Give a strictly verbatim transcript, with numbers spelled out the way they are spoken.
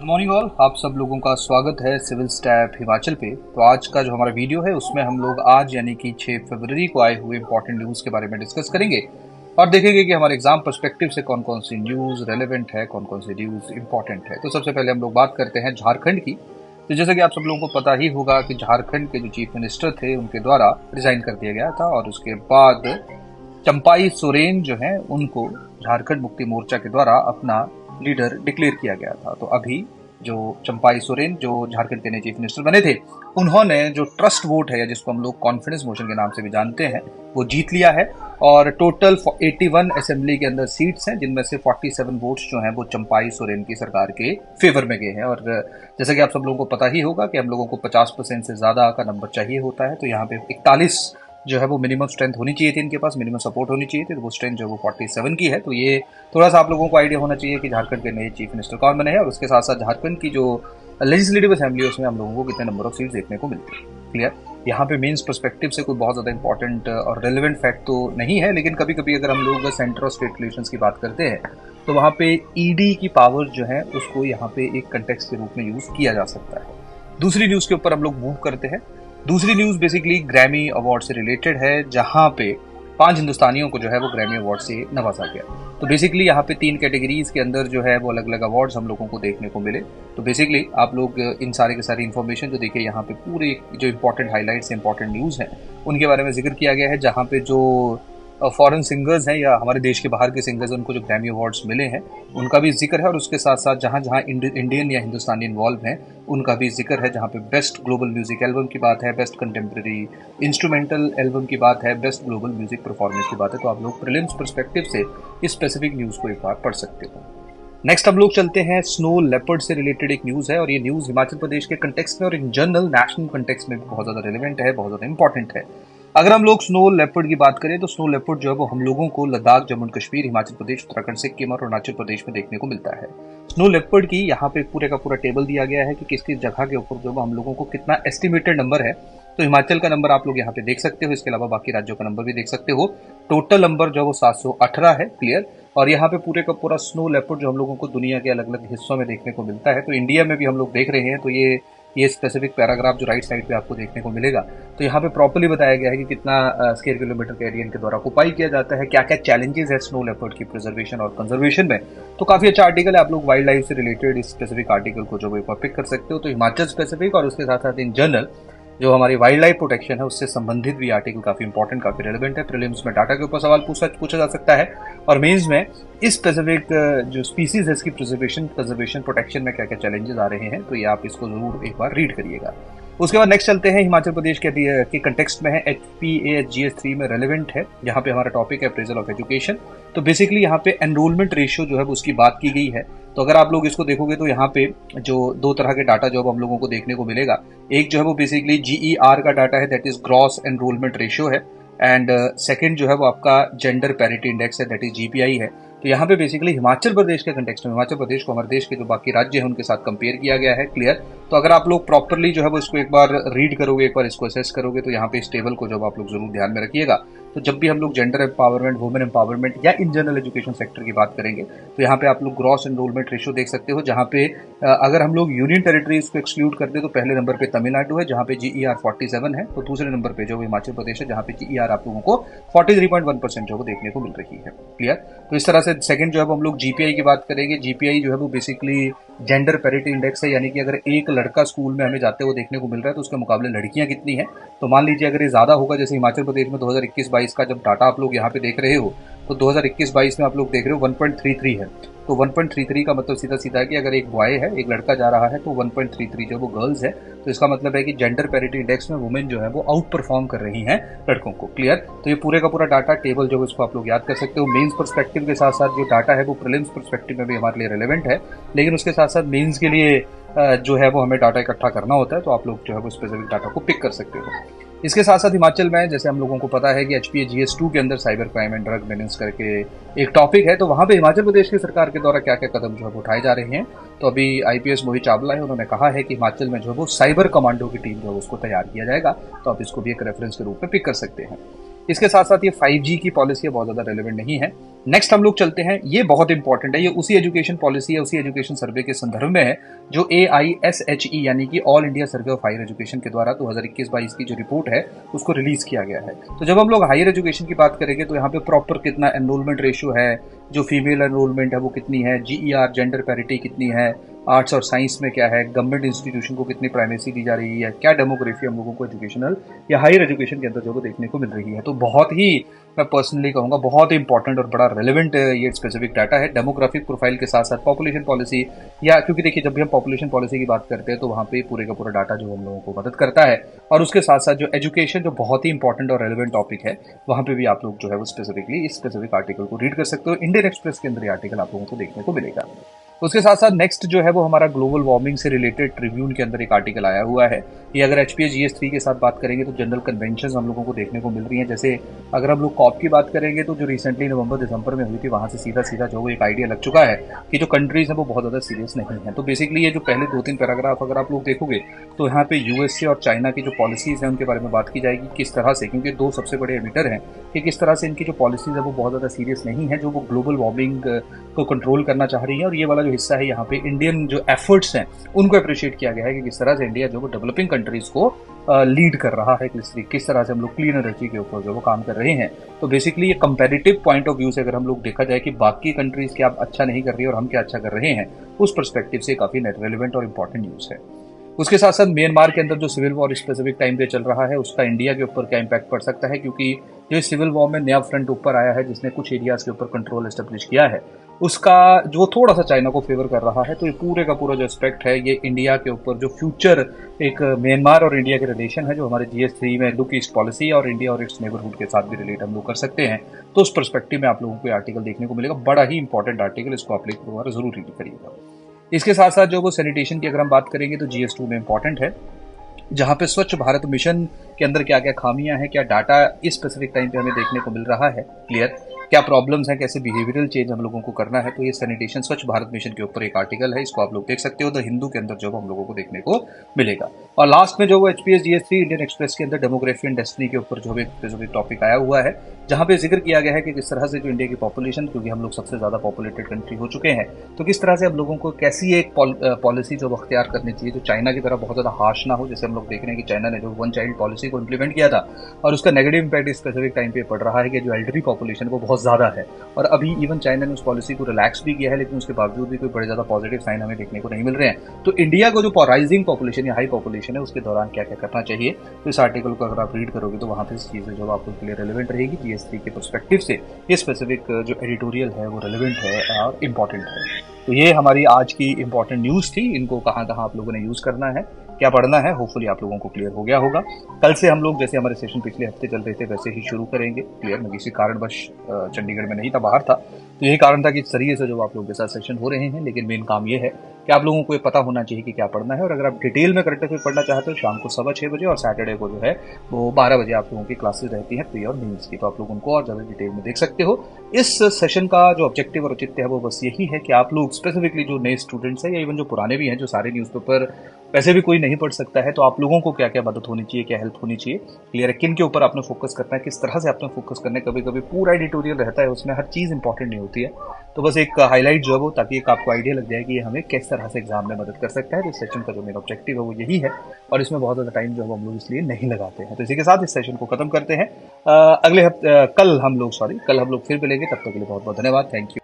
Good morning all, आप सब लोगों का स्वागत है सिविल स्टैफ हिमाचल पे। तो आज का जो हमारा वीडियो है उसमें हम लोग आज यानी कि छह फरवरी को आए हुए इंपॉर्टेंट न्यूज़ के बारे में डिस्कस करेंगे और देखेंगे कि हमारे एग्जाम पर्सपेक्टिव से कौन कौन सी न्यूज़ रेलेवेंट है, कौन कौन सी न्यूज़ इंपॉर्टेंट है। तो सबसे पहले हम लोग बात करते हैं झारखंड की। तो जैसा कि आप सब लोगों को पता ही होगा कि झारखंड के जो चीफ मिनिस्टर थे उनके द्वारा रिजाइन कर दिया गया था और उसके बाद चंपाई सोरेन जो है उनको झारखंड मुक्ति मोर्चा के द्वारा अपना लीडर डिक्लेयर किया गया था। तो अभी जो चंपाई सोरेन जो झारखंड के नए चीफ मिनिस्टर बने थे उन्होंने जो ट्रस्ट वोट है या जिसको हम लोग कॉन्फिडेंस मोशन के नाम से भी जानते हैं वो जीत लिया है और टोटल इक्यासी असेंबली के अंदर सीट्स हैं जिनमें से सैंतालीस वोट्स जो हैं वो चंपाई सोरेन की सरकार के फेवर में गए हैं। और जैसा कि आप सब लोगों को पता ही होगा कि हम लोगों को पचास परसेंट से ज्यादा का नंबर चाहिए होता है, तो यहाँ पे इकतालीस जो है वो मिनिमम स्ट्रेंथ होनी चाहिए थी, इनके पास मिनिमम सपोर्ट होनी चाहिए थी, तो वो स्ट्रेंथ जो है वो सैंतालीस की है। तो ये थोड़ा सा आप लोगों को आइडिया होना चाहिए कि झारखंड के नए चीफ मिनिस्टर कौन बने हैं और उसके साथ साथ झारखंड की जो लेजिस्लेटिव असेंबली है उसमें हम लोगों को कितने नंबर ऑफ सीट्स देखने को मिलती है। क्लियर। यहाँ पे मेंस पर्सपेक्टिव से कोई बहुत ज़्यादा इंपॉर्टेंट और रेलिवेंट फैक्ट तो नहीं है, लेकिन कभी कभी अगर हम लोग सेंटर और स्टेट रिलेशंस की बात करते हैं तो वहाँ पे ईडी की पावर जो है उसको यहाँ पे एक कंटेक्स्ट के रूप में यूज किया जा सकता है। दूसरी न्यूज़ के ऊपर हम लोग मूव करते हैं। दूसरी न्यूज़ बेसिकली ग्रैमी अवार्ड से रिलेटेड है, जहां पे पांच हिंदुस्तानियों को जो है वो ग्रैमी अवार्ड से नवाजा गया। तो बेसिकली यहाँ पे तीन कैटेगरीज के अंदर जो है वो अलग अलग अवार्ड्स हम लोगों को देखने को मिले। तो बेसिकली आप लोग इन सारे के सारी इन्फॉर्मेशन जो देखिए यहाँ पे पूरे जो इंपॉर्टेंट हाईलाइट्स इंपॉर्टेंट न्यूज़ हैं उनके बारे में जिक्र किया गया है, जहाँ पे जो फॉरेन सिंगर्स हैं या हमारे देश के बाहर के सिंगर्स हैं उनको जो ग्रैमी अवार्ड्स मिले हैं उनका भी जिक्र है और उसके साथ साथ जहाँ जहाँ इंडियन या हिंदुस्तानी इन्वॉल्व हैं उनका भी जिक्र है, जहाँ पे बेस्ट ग्लोबल म्यूजिक एल्बम की बात है, बेस्ट कंटेम्प्रेरी इंस्ट्रूमेंटल एल्बम की बात है, बेस्ट ग्लोबल म्यूजिक परफॉर्मेंस की बात है। तो आप लोग प्रीलिम्स पर्सपेक्टिव से इस स्पेसिफिक न्यूज़ को एक बार पढ़ सकते हो। नेक्स्ट हम लोग चलते हैं स्नो लेपर्ड से रिलेटेड एक न्यूज़ है और ये न्यूज़ हिमाचल प्रदेश के कंटेक्स्ट में और इन जनरल नेशनल कंटेक्स्ट में भी बहुत ज़्यादा रिलेवेंट है, बहुत ज़्यादा इंपॉर्टेंट है। अगर हम लोग स्नो लेपर्ड की बात करें तो स्नो लेपर्ड जो है वो हम लोगों को लद्दाख, जम्मू कश्मीर, हिमाचल प्रदेश, उत्तराखंड, सिक्किम और अरुणाचल प्रदेश में देखने को मिलता है। स्नो लेपर्ड की यहाँ पे पूरे का पूरा टेबल दिया गया है कि किस किस जगह के ऊपर जो है हम लोगों को कितना एस्टिमेटेड नंबर है। तो हिमाचल का नंबर आप लोग यहाँ पे देख सकते हो, इसके अलावा बाकी राज्यों का नंबर भी देख सकते हो। टोटल नंबर जो है वो सात सौ अठारह है। क्लियर। और यहाँ पे पूरे का पूरा स्नो लेपर्ड जो हम लोगों को दुनिया के अलग अलग हिस्सों में देखने को मिलता है। तो इंडिया में भी हम लोग देख रहे हैं, तो ये ये स्पेसिफिक पैराग्राफ जो राइट साइड पे आपको देखने को मिलेगा तो यहाँ पे प्रॉपर्ली बताया गया है कि कितना स्क्वायर किलोमीटर के एरिया के द्वारा ऑक्युपाई किया जाता है, क्या क्या चैलेंजेस है स्नो लेपर्ड की प्रिजर्वेशन और कंजर्वेशन में। तो काफी अच्छा आर्टिकल है, आप लोग वाइल्ड लाइफ से रिलेटेड इस स्पेसिफिक आर्टिकल को जो है पिक कर सकते हो। तो हिमाचल स्पेसिफिक और उसके साथ साथ इन जनरल जो हमारी वाइल्ड लाइफ प्रोटेक्शन है उससे संबंधित भी आर्टिकल काफी इंपॉर्टेंट, काफी रेलेवेंट है। प्रीलिम्स में डाटा के ऊपर सवाल पूछा पूछा जा सकता है और मेंस में इस स्पेसिफिक जो स्पीसीज है इसकी प्रिजर्वेशन कंजर्वेशन प्रोटेक्शन में क्या क्या चैलेंजेस आ रहे हैं, तो ये आप इसको जरूर एक बार रीड करिएगा। उसके बाद नेक्स्ट चलते हैं हिमाचल प्रदेश के के कंटेक्स्ट में है H P A H G S three में रेलेवेंट है, यहाँ पे हमारा टॉपिक है अप्रेजल ऑफ एजुकेशन। तो बेसिकली यहाँ पे एनरोलमेंट रेशियो जो है उसकी बात की गई है। तो अगर आप लोग इसको देखोगे तो यहाँ पे जो दो तरह के डाटा जो हम लोगों को देखने को मिलेगा, एक जो है वो बेसिकली जी ई आर का डाटा है, that is gross enrolment ratio है, एंड सेकंड जो है वो आपका जेंडर पैरिटी इंडेक्स है, that is G P I है। तो यहाँ पे बेसिकली हिमाचल प्रदेश के कंटेक्स्ट में हिमाचल प्रदेश को हमारे देश के जो बाकी राज्य हैं उनके साथ कंपेयर किया गया है। क्लियर। तो अगर आप लोग प्रॉपरली जो है वो इसको एक बार रीड करोगे, एक बार इसको असेस करोगे तो यहाँ पे इस टेबल को जब आप लोग जरूर ध्यान में रखिएगा। तो जब भी हम लोग जेंडर एम्पावरमेंट, वुमेन एम्पावरमेंट या इन जनरल एजुकेशन सेक्टर की बात करेंगे तो यहाँ पे आप लोग ग्रॉस एनरोलमेंट रेशियो देख सकते हो, जहाँ पे अगर हम लोग यूनियन टेरिटरीज को एक्सक्लूड कर दे तो पहले नंबर पे तमिलनाडु है जहाँ पे जी ई आर सैंतालीस है, तो दूसरे नंबर पे जो हिमाचल प्रदेश है जहाँ पे जी ई आर आप लोगों को तैंतालीस पॉइंट वन परसेंट जो देखने को मिल रही है। क्लियर। तो इस तरह से सेकंड जो है हम लोग जी पी आई की बात करेंगे। जी पी आई जो है वो बेसिकली जेंडर पैरिटी इंडेक्स है, यानी कि अगर एक लड़का स्कूल में हमें जाते हुए देखने को मिल रहा है तो उसके मुकाबले लड़कियां कितनी हैं। तो मान लीजिए अगर ये ज्यादा होगा, जैसे हिमाचल प्रदेश में दो हज़ार इक्कीस बाईस का जब डाटा आप लोग यहाँ पे देख रहे हो तो दो हज़ार इक्कीस बाईस में आप लोग देख रहे हो वन पॉइंट थ्री थ्री है। तो वन पॉइंट थ्री थ्री का मतलब सीधा सीधा है कि अगर एक बॉय है, एक लड़का जा रहा है तो वन पॉइंट थ्री थ्री जो वो गर्ल्स है, तो इसका मतलब है कि जेंडर पैरिटी इंडेक्स में वुमेन जो है वो आउट परफॉर्म कर रही हैं लड़कों को। क्लियर। तो ये पूरे का पूरा डाटा टेबल जो है इसको आप लोग याद कर सकते हो। मेंस पर्सपेक्टिव के साथ साथ जो डाटा है वो प्रीलिम्स पर्सपेक्टिव में भी हमारे लिए रेलेवेंट है, लेकिन उसके साथ साथ मेंस के लिए जो है वो हमें डाटा इकट्ठा करना होता है, तो आप लोग जो है वो स्पेसिफिक डाटा को पिक कर सकते हो। इसके साथ साथ हिमाचल में जैसे हम लोगों को पता है कि H P A G S two के अंदर cyber crime and drug menace करके एक टॉपिक है, तो वहाँ पे हिमाचल प्रदेश की सरकार के द्वारा क्या क्या कदम जो है उठाए जा रहे हैं। तो अभी I P S Mohit Chawla है, उन्होंने कहा है कि हिमाचल में जो है वो साइबर कमांडो की टीम जो है उसको तैयार किया जाएगा, तो आप इसको भी एक रेफरेंस के रूप में पिक कर सकते हैं। इसके साथ साथ ये फाइव जी की पॉलिसी बहुत ज़्यादा रेलेवेंट नहीं है, नेक्स्ट हम लोग चलते हैं, ये बहुत इंपॉर्टेंट है, ये उसी एजुकेशन पॉलिसी है, उसी एजुकेशन सर्वे के संदर्भ में है जो ए आई एस एच ई यानी कि all India survey of higher education के द्वारा दो हज़ार इक्कीस बाईस की जो रिपोर्ट है उसको रिलीज किया गया है। तो जब हम लोग हायर एजुकेशन की बात करेंगे तो यहाँ पे प्रॉपर कितना एनरोलमेंट रेशियो है, जो फीमेल एनरोलमेंट है वो कितनी है, G E R gender parity कितनी है, आर्ट्स और साइंस में क्या है, गवर्नमेंट इंस्टीट्यूशन को कितनी प्राइमेसी दी जा रही है, क्या डेमोग्राफी हम लोगों को एजुकेशनल या हायर एजुकेशन के अंदर जो देखने को मिल रही है। तो बहुत ही, मैं पर्सनली कहूँगा, बहुत ही इंपॉर्टेंट और बड़ा रेलेवेंट ये स्पेसिफिक डाटा है। डेमोग्राफिक प्रोफाइल के साथ साथ पॉपुलेशन पॉलिसी, या क्योंकि देखिए जब भी हम पॉपुलेशन पॉलिसी की बात करते हैं तो वहाँ पे पूरे का पूरा डाटा जो हम लोगों को मदद करता है, और उसके साथ साथ जो एजुकेशन जो बहुत ही इंपॉर्टेंट और रेलेवेंट टॉपिक है वहाँ पे भी आप लोग जो है वो स्पेसिफिकली इस स्पेसिफिक आर्टिकल को रीड कर सकते हो। इंडियन एक्सप्रेस के अंदर ये आर्टिकल आप लोगों को देखने को मिलेगा। उसके साथ साथ नेक्स्ट जो है वो हमारा ग्लोबल वार्मिंग से रिलेटेड ट्रिब्यून के अंदर एक आर्टिकल आया हुआ है। ये अगर H P S G S three के साथ बात करेंगे तो जनरल कन्वेंशन हम लोगों को देखने को मिल रही हैं। जैसे अगर हम लोग कॉप की बात करेंगे तो जो रिसेंटली नवंबर दिसंबर में हुई थी वहां से सीधा सीधा जो एक आइडिया लग चुका है कि जो कंट्रीज हैं वो बहुत ज़्यादा सीरियस नहीं है। तो बेसिकली ये जो पहले दो तीन पैराग्राफ अगर आप लोग देखोगे तो यहाँ पे यूएसए और चाइना की जो पॉलिसीज हैं उनके बारे में बात की जाएगी, किस तरह से, क्योंकि दो सबसे बड़े एमिटर हैं, कि किस तरह से इनकी जो पॉलिसीज है वो बहुत ज़्यादा सीरियस नहीं है, जो वो ग्लोबल वार्मिंग को कंट्रोल करना चाह रही है। और ये वाला जो हिस्सा है यहाँ पे इंडियन जो एफर्ट्स हैं उनको अप्रिशिएट किया गया है कि किस तरह से इंडिया जो वो डेवलपिंग कंट्रीज को लीड कर रहा है, किस किस तरह से हम लोग क्लीन एनर्जी के ऊपर जो वो काम कर रहे हैं। तो बेसिकली ये कंपैरेटिव पॉइंट ऑफ व्यू से अगर हम लोग देखा जाए कि बाकी कंट्रीज क्या अच्छा नहीं कर रही है और हम क्या अच्छा कर रहे हैं, उस परस्पेक्टिव से काफी रेलेवेंट और इंपॉर्टेंट न्यूज है। उसके साथ साथ म्यांमार के अंदर जो सिविल वॉर स्पेसिफिक टाइम पे चल रहा है उसका इंडिया के ऊपर क्या इम्पैक्ट पड़ सकता है, क्योंकि जो सिविल वॉर में नया फ्रंट ऊपर आया है जिसने कुछ एरियाज के ऊपर कंट्रोल एस्टेब्लिश किया है, उसका जो थोड़ा सा चाइना को फेवर कर रहा है। तो ये पूरे का पूरा जो एस्पेक्ट है ये इंडिया के ऊपर जो फ्यूचर एक म्यांमार और इंडिया के रिलेशन है जो हमारे जी एस थ्री में लुक ईस्ट पॉलिसी और इंडिया और इट्स नेबरहुड के साथ भी रिलेट हम लोग कर सकते हैं। तो उस परस्पेक्टिव में आप लोगों को आर्टिकल देखने को मिलेगा, बड़ा ही इंपॉर्टेंट आर्टिकल, इसको आप लोग जरूर रीड करिएगा। इसके साथ साथ जो वो सैनिटेशन की अगर हम बात करेंगे तो जी एस टू में इंपॉर्टेंट है, जहाँ पे स्वच्छ भारत मिशन के अंदर क्या क्या खामियां हैं, क्या डाटा इस स्पेसिफिक टाइम पे हमें देखने को मिल रहा है क्लियर, क्या प्रॉब्लम्स हैं, कैसे बिहेवियरल चेंज हम लोगों को करना है। तो ये सैनिटेशन स्वच्छ भारत मिशन के ऊपर एक आर्टिकल है, इसको आप लोग देख सकते हो द हिंदू के अंदर जो हम लोगों को देखने को मिलेगा। और लास्ट में जो वो H P S G S three Indian Express के अंदर डेमोग्राफी एंड डेस्टिनी के ऊपर जो एक टॉपिक आया हुआ है, जहाँ पे जिक्र किया गया है कि किस तरह से जो इंडिया की पॉपुलेशन, क्योंकि हम लोग सबसे ज्यादा पॉपुलेटेड कंट्री हो चुके हैं, तो किस तरह से हम लोगों को कैसी एक पॉलिसी जो अख्तियार करनी चाहिए जो चाइना की तरह बहुत ज्यादा हार्श ना हो। जैसे हम लोग देख रहे हैं कि चाइना ने जो वन चाइल्ड पॉलिसी को इंप्लीमेंट किया था और उसका नेगेटिव इंपैक्ट इस स्पेसिफिक टाइम पे पड़ रहा है कि जो एल्डरी पॉपुलेशन वो बहुत ज्यादा है, और अभी इवन चाइना ने उस पॉलिसी को रिलैक्स भी किया है, लेकिन उसके बावजूद भी कोई बड़े ज्यादा पॉजिटिव साइन हमें देखने को नहीं मिल रहे हैं। तो इंडिया को जो राइजिंग पॉपुलेशन या हाई पॉपुलेशन है उसके दौरान क्या क्या करना चाहिए, तो इस आर्टिकल को अगर आप रीड करोगे तो वहां पे इस चीजें जो आपको के लिए रेलेवेंट रहेगी जी एस थ्री के परस्पेक्टिव से। ये स्पेसिफिक जो एडिटोरियल है वो रेलेवेंट है और इम्पॉर्टेंट है। तो ये हमारी आज की इंपॉर्टेंट न्यूज थी, इनको कहाँ कहाँ आप लोगों ने यूज करना है, क्या पढ़ना है, होपफुली आप लोगों को क्लियर हो गया होगा। कल से हम लोग जैसे हमारे सेशन पिछले हफ्ते चल रहे थे वैसे ही शुरू करेंगे। क्लियर, मैं किसी कारणवश चंडीगढ़ में नहीं था, बाहर था, तो यही कारण था कि इस तरीके से जो आप लोगों के साथ सेशन हो रहे हैं। लेकिन मेन काम ये है कि आप लोगों को ये पता होना चाहिए कि क्या पढ़ना है, और अगर आप डिटेल में करंट अफेयर पढ़ना चाहते हो शाम को सवा छः बजे और सैटरडे को जो है वो बारह बजे आप लोगों की क्लासेस रहती हैं प्री और मेंस की, तो आप लोग उनको और ज़्यादा डिटेल में देख सकते हो। इस सेशन का जो ऑब्जेक्टिव और औचित्य है वो बस यही है कि आप लोग स्पेसिफिकली जो नए स्टूडेंट्स हैं या इवन जो पुराने भी हैं, जो सारे न्यूज़पेपर वैसे भी कोई नहीं पढ़ सकता है, तो आप लोगों को क्या क्या मदद होनी चाहिए, क्या हेल्प होनी चाहिए, क्लियर है, किन के ऊपर आपने फोकस करना है, किस तरह से आपने फोकस करना है। कभी कभी पूरा एडिटोरियल रहता है, उसमें हर चीज़ इंपॉर्टेंट नहीं होती है, तो बस एक हाईलाइट जो है वो, ताकि एक आपको आइडिया लग जाए कि ये हमें किस तरह से एग्जाम में मदद कर सकता है। तो इस सेशन का जो मेरा ऑब्जेक्टिव है वो यही है, और इसमें बहुत ज़्यादा टाइम जो है हम लोग इसलिए नहीं लगाते हैं। तो इसी के साथ इस सेशन को खत्म करते हैं। अगले हफ्ते कल हम लोग सॉरी कल हम लोग फिर मिलेंगे, तब तक के लिए बहुत बहुत धन्यवाद, थैंक यू।